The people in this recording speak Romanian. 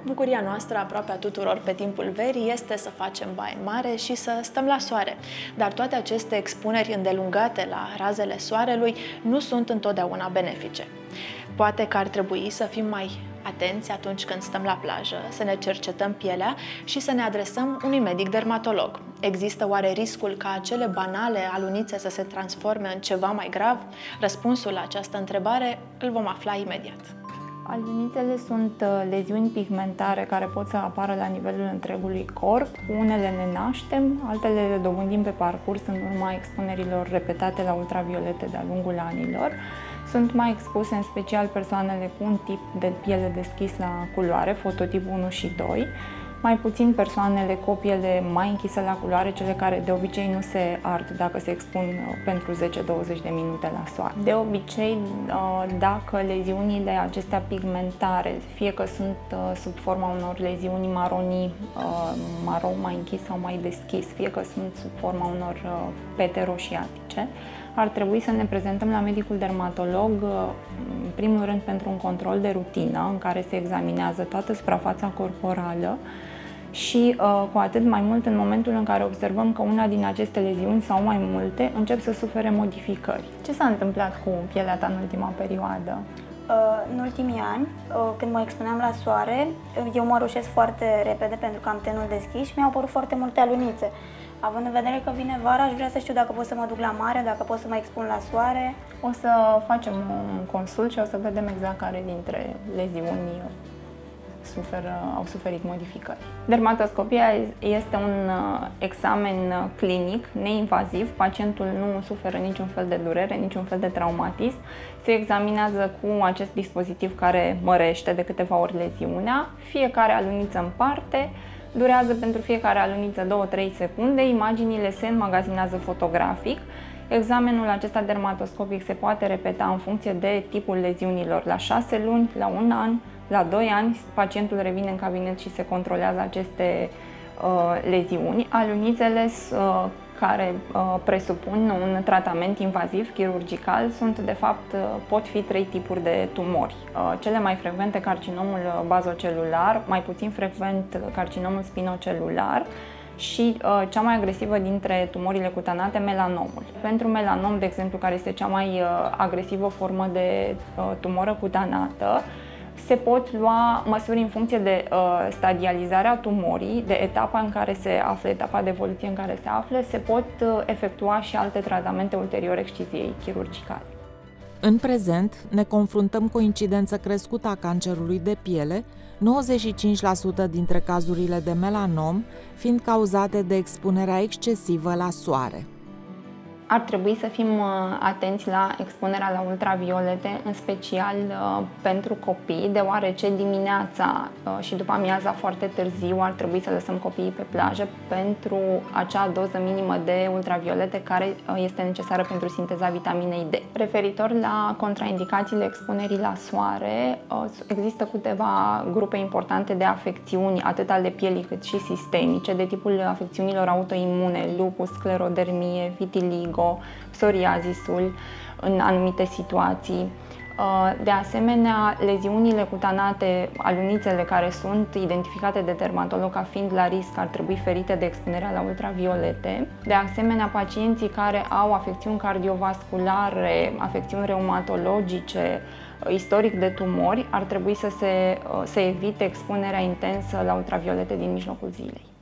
Bucuria noastră, aproape a tuturor pe timpul verii, este să facem baie în mare și să stăm la soare. Dar toate aceste expuneri îndelungate la razele soarelui nu sunt întotdeauna benefice. Poate că ar trebui să fim mai atenți atunci când stăm la plajă, să ne cercetăm pielea și să ne adresăm unui medic dermatolog. Există oare riscul ca acele banale alunițe să se transforme în ceva mai grav? Răspunsul la această întrebare îl vom afla imediat. Alunițele sunt leziuni pigmentare care pot să apară la nivelul întregului corp. Unele ne naștem, altele le dobândim pe parcurs în urma expunerilor repetate la ultraviolete de-a lungul anilor. Sunt mai expuse în special persoanele cu un tip de piele deschis la culoare, fototip 1 și 2, mai puțin persoanele cu o piele mai închisă la culoare, cele care de obicei nu se ard dacă se expun pentru 10-20 de minute la soare. De obicei, dacă leziunile acestea pigmentare, fie că sunt sub forma unor leziuni maronii, maro mai închis sau mai deschis, fie că sunt sub forma unor pete roșiatice, ar trebui să ne prezentăm la medicul dermatolog, în primul rând pentru un control de rutină, în care se examinează toată suprafața corporală și cu atât mai mult în momentul în care observăm că una din aceste leziuni sau mai multe încep să sufere modificări. Ce s-a întâmplat cu pielea ta în ultima perioadă? În ultimii ani, când mă expuneam la soare, eu mă rușesc foarte repede pentru că am tenul deschis și mi-au apărut foarte multe alunițe. Având în vedere că vine vara, aș vrea să știu dacă pot să mă duc la mare, dacă pot să mă expun la soare. O să facem un consult și o să vedem exact care dintre leziuni au suferit modificări. Dermatoscopia este un examen clinic, neinvaziv. Pacientul nu suferă niciun fel de durere, niciun fel de traumatism. Se examinează cu acest dispozitiv care mărește de câteva ori leziunea. Fiecare aluniță în parte. Durează pentru fiecare aluniță 2-3 secunde, imaginile se înmagazinează fotografic. Examenul acesta dermatoscopic se poate repeta în funcție de tipul leziunilor la 6 luni, la 1 an, la 2 ani. Pacientul revine în cabinet și se controlează aceste leziuni. Alunițele care presupun un tratament invaziv chirurgical sunt, de fapt, pot fi 3 tipuri de tumori. Cele mai frecvente, carcinomul bazocelular, mai puțin frecvent carcinomul spinocelular și cea mai agresivă dintre tumorile cutanate, melanomul. Pentru melanom, de exemplu, care este cea mai agresivă formă de tumoră cutanată, se pot lua măsuri în funcție de stadializarea tumorii, de etapa în care se află, etapa de evoluție în care se află, se pot efectua și alte tratamente ulterior exciziei chirurgicale. În prezent, ne confruntăm cu o incidență crescută a cancerului de piele, 95% dintre cazurile de melanom fiind cauzate de expunerea excesivă la soare. Ar trebui să fim atenți la expunerea la ultraviolete, în special pentru copii, deoarece dimineața și după amiaza foarte târziu ar trebui să lăsăm copiii pe plajă pentru acea doză minimă de ultraviolete care este necesară pentru sinteza vitaminei D. Referitor la contraindicațiile expunerii la soare, există câteva grupe importante de afecțiuni, atât ale pielii cât și sistemice, de tipul afecțiunilor autoimune, lupus, sclerodermie, vitiligo, psoriazisul în anumite situații. De asemenea, leziunile cutanate, alunițele care sunt identificate de dermatolog ca fiind la risc, ar trebui ferite de expunerea la ultraviolete. De asemenea, pacienții care au afecțiuni cardiovasculare, afecțiuni reumatologice, istoric de tumori, ar trebui să evite expunerea intensă la ultraviolete din mijlocul zilei.